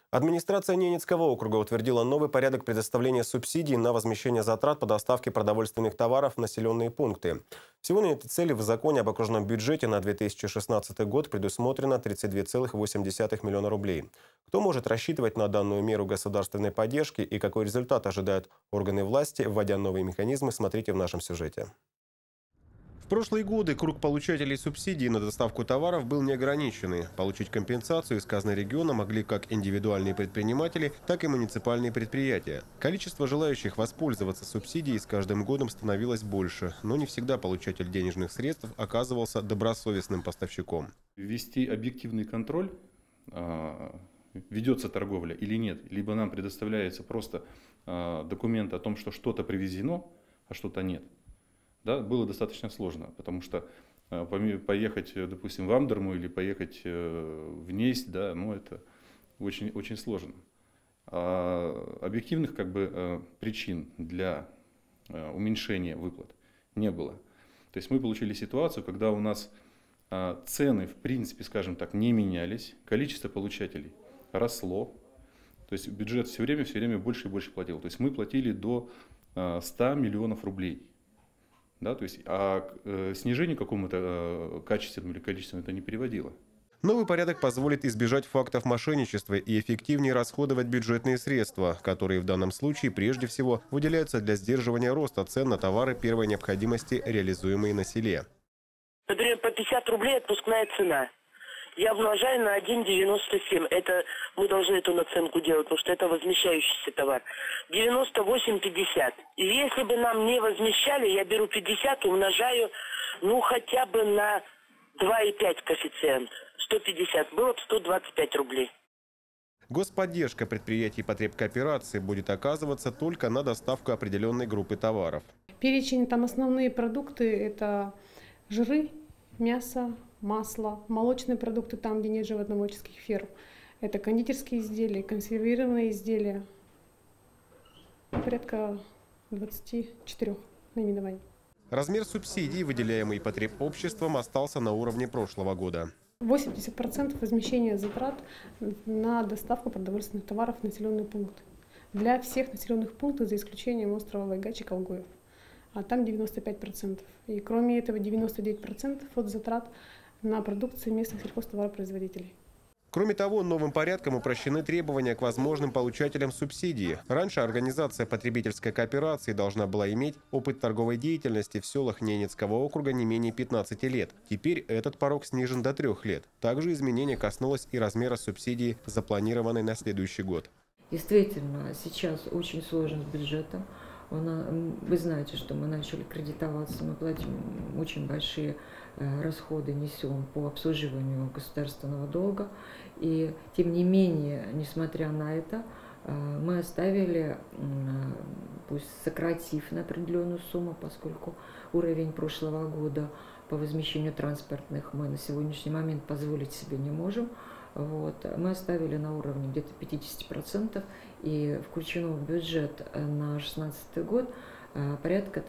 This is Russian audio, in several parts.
Администрация Ненецкого округа утвердила новый порядок предоставления субсидий на возмещение затрат по доставке продовольственных товаров в населенные пункты. Всего на этой цели в законе об окружном бюджете на 2016 год предусмотрено 32,8 миллиона рублей. Кто может рассчитывать на данную меру государственной поддержки и какой результат ожидают органы власти, вводя новые механизмы, смотрите в нашем сюжете. В прошлые годы круг получателей субсидий на доставку товаров был неограниченный. Получить компенсацию из казны региона могли как индивидуальные предприниматели, так и муниципальные предприятия. Количество желающих воспользоваться субсидией с каждым годом становилось больше, но не всегда получатель денежных средств оказывался добросовестным поставщиком. Ввести объективный контроль, ведется торговля или нет, либо нам предоставляется просто документ о том, что что-то привезено, а что-то нет. Да, было достаточно сложно, потому что поехать, допустим, в Амдерму или поехать в Несть, да, ну, это очень, очень сложно. Объективных причин для уменьшения выплат не было. То есть мы получили ситуацию, когда у нас цены, в принципе, скажем так, не менялись, количество получателей росло, то есть бюджет все время больше и больше платил. То есть мы платили до 100 миллионов рублей. Да, то есть, снижение какому-то качественному или количественному это не приводило. Новый порядок позволит избежать фактов мошенничества и эффективнее расходовать бюджетные средства, которые в данном случае прежде всего выделяются для сдерживания роста цен на товары первой необходимости, реализуемые на селе. Например, по 50 рублей отпускная цена. Я умножаю на 1,97. Это мы должны эту наценку делать, потому что это возмещающийся товар. 98,50. И если бы нам не возмещали, я беру 50, умножаю, ну, хотя бы на 2,5 коэффициент. 150. Было бы 125 рублей. Господдержка предприятий потребкооперации будет оказываться только на доставку определенной группы товаров. Перечень, там основные продукты – это жиры, мясо, масло, молочные продукты, там, где нет животноводческих ферм. Это кондитерские изделия, консервированные изделия. Порядка 24 наименований. Размер субсидий, выделяемый потребобществом, остался на уровне прошлого года. 80% возмещения затрат на доставку продовольственных товаров в населенные пункты. Для всех населенных пунктов, за исключением острова Вайгач и Колгоев. А там 95%. И кроме этого 99% от затрат на продукцию местных сельхозтоваропроизводителей. Кроме того, новым порядком упрощены требования к возможным получателям субсидии. Раньше организация потребительской кооперации должна была иметь опыт торговой деятельности в селах Ненецкого округа не менее 15 лет. Теперь этот порог снижен до 3 лет. Также изменение коснулось и размера субсидии, запланированной на следующий год. Действительно, сейчас очень сложно с бюджетом. Вы знаете, что мы начали кредитоваться, мы платим очень большие расходы, несем по обслуживанию государственного долга. И тем не менее, несмотря на это, мы оставили, пусть сократив на определенную сумму, поскольку уровень прошлого года по возмещению транспортных мы на сегодняшний момент позволить себе не можем. Мы оставили на уровне где-то 50% и включено в бюджет на 2016 год порядка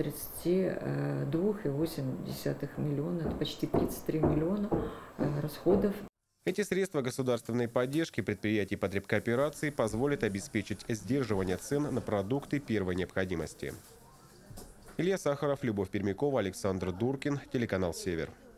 32,8 миллиона, это почти 33 миллиона расходов. Эти средства государственной поддержки предприятий потребкооперации позволят обеспечить сдерживание цен на продукты первой необходимости. Илья Сахаров, Любовь Пермякова, Александр Дуркин, телеканал «Север».